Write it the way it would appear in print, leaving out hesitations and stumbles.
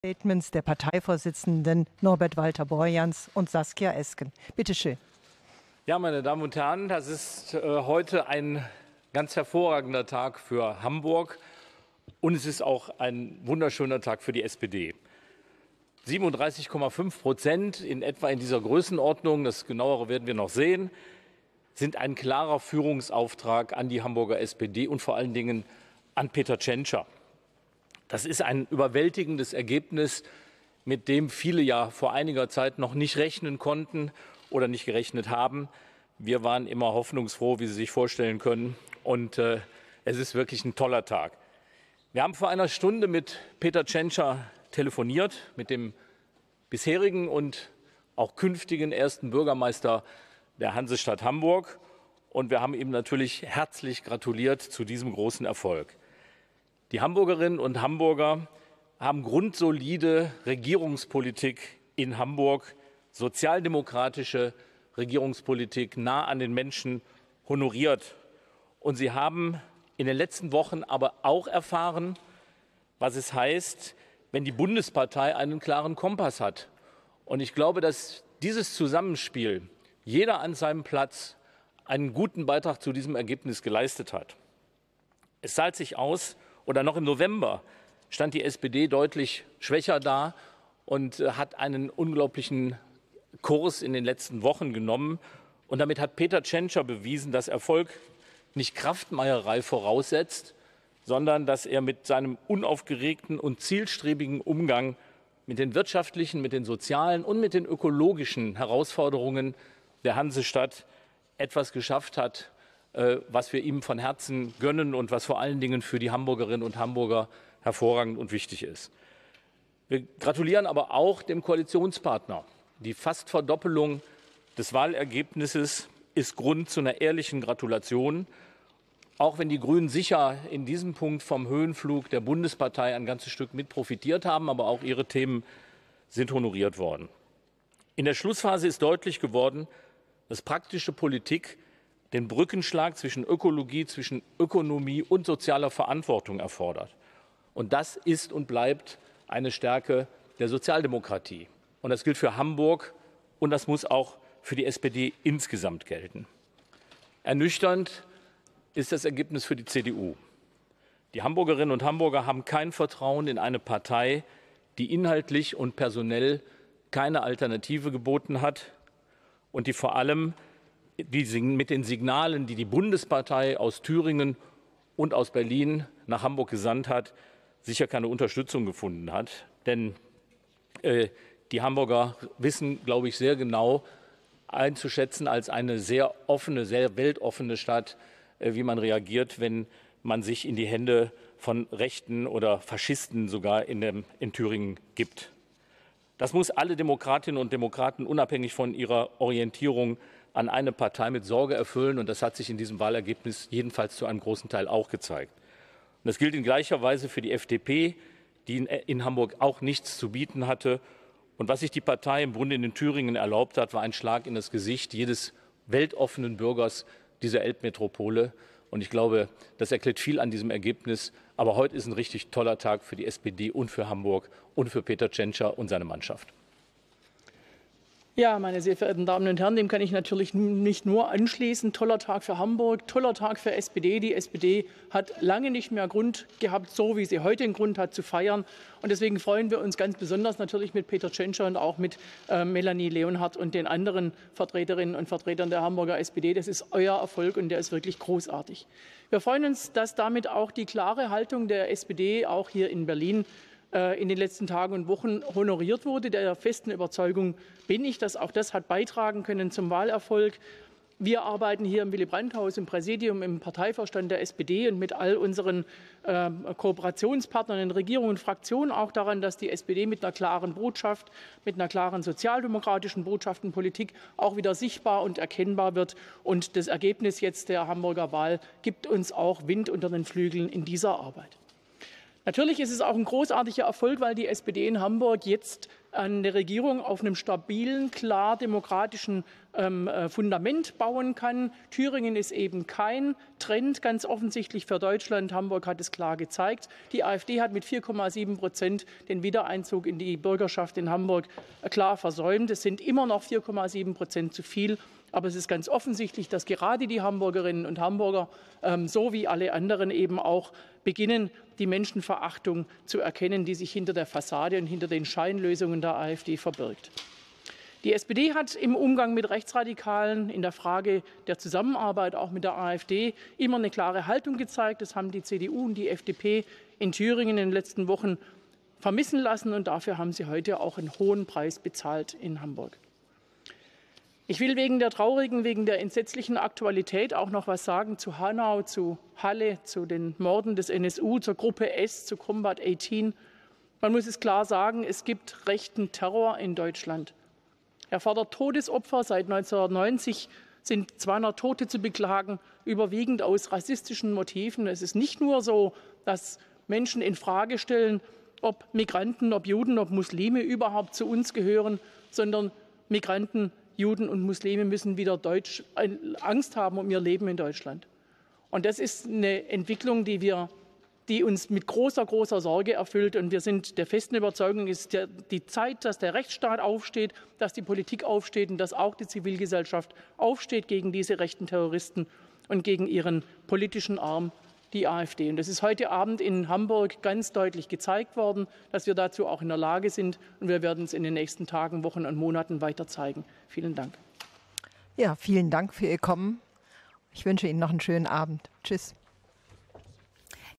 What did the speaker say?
Statements der Parteivorsitzenden Norbert Walter-Borjans und Saskia Esken. Bitte schön. Ja, meine Damen und Herren, das ist heute ein ganz hervorragender Tag für Hamburg und es ist auch ein wunderschöner Tag für die SPD. 37,5% in etwa in dieser Größenordnung, das Genauere werden wir noch sehen, sind ein klarer Führungsauftrag an die Hamburger SPD und vor allen Dingen an Peter Tschentscher. Das ist ein überwältigendes Ergebnis, mit dem viele ja vor einiger Zeit noch nicht rechnen konnten oder nicht gerechnet haben. Wir waren immer hoffnungsfroh, wie Sie sich vorstellen können. Und es ist wirklich ein toller Tag. Wir haben vor einer Stunde mit Peter Tschentscher telefoniert, mit dem bisherigen und auch künftigen ersten Bürgermeister der Hansestadt Hamburg. Und wir haben ihm natürlich herzlich gratuliert zu diesem großen Erfolg. Die Hamburgerinnen und Hamburger haben grundsolide Regierungspolitik in Hamburg, sozialdemokratische Regierungspolitik nah an den Menschen honoriert. Und sie haben in den letzten Wochen aber auch erfahren, was es heißt, wenn die Bundespartei einen klaren Kompass hat. Und ich glaube, dass dieses Zusammenspiel jeder an seinem Platz einen guten Beitrag zu diesem Ergebnis geleistet hat. Es zahlt sich aus, oder noch im November stand die SPD deutlich schwächer da und hat einen unglaublichen Kurs in den letzten Wochen genommen. Und damit hat Peter Tschentscher bewiesen, dass Erfolg nicht Kraftmeierei voraussetzt, sondern dass er mit seinem unaufgeregten und zielstrebigen Umgang mit den wirtschaftlichen, mit den sozialen und mit den ökologischen Herausforderungen der Hansestadt etwas geschafft hat, was wir ihm von Herzen gönnen und was vor allen Dingen für die Hamburgerinnen und Hamburger hervorragend und wichtig ist. Wir gratulieren aber auch dem Koalitionspartner. Die fast Verdoppelung des Wahlergebnisses ist Grund zu einer ehrlichen Gratulation, auch wenn die Grünen sicher in diesem Punkt vom Höhenflug der Bundespartei ein ganzes Stück mit profitiert haben, aber auch ihre Themen sind honoriert worden. In der Schlussphase ist deutlich geworden, dass praktische Politik den Brückenschlag zwischen Ökologie, zwischen Ökonomie und sozialer Verantwortung erfordert. Und das ist und bleibt eine Stärke der Sozialdemokratie. Und das gilt für Hamburg und das muss auch für die SPD insgesamt gelten. Ernüchternd ist das Ergebnis für die CDU. Die Hamburgerinnen und Hamburger haben kein Vertrauen in eine Partei, die inhaltlich und personell keine Alternative geboten hat und die vor allem mit den Signalen, die die Bundespartei aus Thüringen und aus Berlin nach Hamburg gesandt hat, sicher keine Unterstützung gefunden hat. Denn die Hamburger wissen, glaube ich, sehr genau einzuschätzen als eine sehr offene, sehr weltoffene Stadt, wie man reagiert, wenn man sich in die Hände von Rechten oder Faschisten sogar in Thüringen gibt. Das muss alle Demokratinnen und Demokraten unabhängig von ihrer Orientierung an eine Partei mit Sorge erfüllen. Und das hat sich in diesem Wahlergebnis jedenfalls zu einem großen Teil auch gezeigt. Und das gilt in gleicher Weise für die FDP, die in Hamburg auch nichts zu bieten hatte. Und was sich die Partei im Grunde in Thüringen erlaubt hat, war ein Schlag in das Gesicht jedes weltoffenen Bürgers dieser Elbmetropole. Und ich glaube, das erklärt viel an diesem Ergebnis. Aber heute ist ein richtig toller Tag für die SPD und für Hamburg und für Peter Tschentscher und seine Mannschaft. Ja, meine sehr verehrten Damen und Herren, dem kann ich natürlich nicht nur anschließen. Toller Tag für Hamburg, toller Tag für SPD. Die SPD hat lange nicht mehr Grund gehabt, so wie sie heute einen Grund hat, zu feiern. Und deswegen freuen wir uns ganz besonders natürlich mit Peter Tschentscher und auch mit Melanie Leonhardt und den anderen Vertreterinnen und Vertretern der Hamburger SPD. Das ist euer Erfolg und der ist wirklich großartig. Wir freuen uns, dass damit auch die klare Haltung der SPD auch hier in Berlin in den letzten Tagen und Wochen honoriert wurde. Der festen Überzeugung bin ich, dass auch das hat beitragen können zum Wahlerfolg. Wir arbeiten hier im Willy-Brandt-Haus, im Präsidium, im Parteivorstand der SPD und mit all unseren Kooperationspartnern in Regierung und Fraktionen auch daran, dass die SPD mit einer klaren Botschaft, mit einer klaren sozialdemokratischen Botschaft und Politik auch wieder sichtbar und erkennbar wird. Und das Ergebnis jetzt der Hamburger Wahl gibt uns auch Wind unter den Flügeln in dieser Arbeit. Natürlich ist es auch ein großartiger Erfolg, weil die SPD in Hamburg jetzt eine Regierung auf einem stabilen, klar demokratischen Fundament bauen kann. Thüringen ist eben kein Trend, ganz offensichtlich für Deutschland. Hamburg hat es klar gezeigt. Die AfD hat mit 4,7% den Wiedereinzug in die Bürgerschaft in Hamburg klar versäumt. Es sind immer noch 4,7% zu viel. Aber es ist ganz offensichtlich, dass gerade die Hamburgerinnen und Hamburger, so wie alle anderen eben auch, beginnen, die Menschenverachtung zu erkennen, die sich hinter der Fassade und hinter den Scheinlösungen der AfD verbirgt. Die SPD hat im Umgang mit Rechtsradikalen in der Frage der Zusammenarbeit auch mit der AfD immer eine klare Haltung gezeigt. Das haben die CDU und die FDP in Thüringen in den letzten Wochen vermissen lassen. Und dafür haben sie heute auch einen hohen Preis bezahlt in Hamburg. Ich will wegen der entsetzlichen Aktualität auch noch was sagen zu Hanau, zu Halle, zu den Morden des NSU, zur Gruppe S, zu Combat 18. Man muss es klar sagen, es gibt rechten Terror in Deutschland. Er fordert Todesopfer. Seit 1990 sind 200 Tote zu beklagen, überwiegend aus rassistischen Motiven. Es ist nicht nur so, dass Menschen in Frage stellen, ob Migranten, ob Juden, ob Muslime überhaupt zu uns gehören, sondern Migranten, Juden und Muslime müssen wieder Angst haben um ihr Leben in Deutschland. Und das ist eine Entwicklung, die uns mit großer, großer Sorge erfüllt. Und wir sind der festen Überzeugung, es ist die Zeit, dass der Rechtsstaat aufsteht, dass die Politik aufsteht und dass auch die Zivilgesellschaft aufsteht gegen diese rechten Terroristen und gegen ihren politischen Arm, die AfD. Und das ist heute Abend in Hamburg ganz deutlich gezeigt worden, dass wir dazu auch in der Lage sind. Und wir werden es in den nächsten Tagen, Wochen und Monaten weiter zeigen. Vielen Dank. Ja, vielen Dank für Ihr Kommen. Ich wünsche Ihnen noch einen schönen Abend. Tschüss.